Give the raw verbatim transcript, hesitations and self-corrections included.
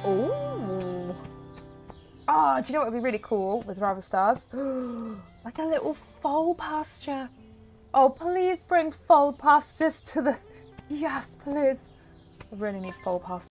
Ooh. Oh, do you know what would be really cool with Rival Stars? Like a little foal pasture. Oh, please bring foal pastures to the... Yes, please. I really need foal pastures.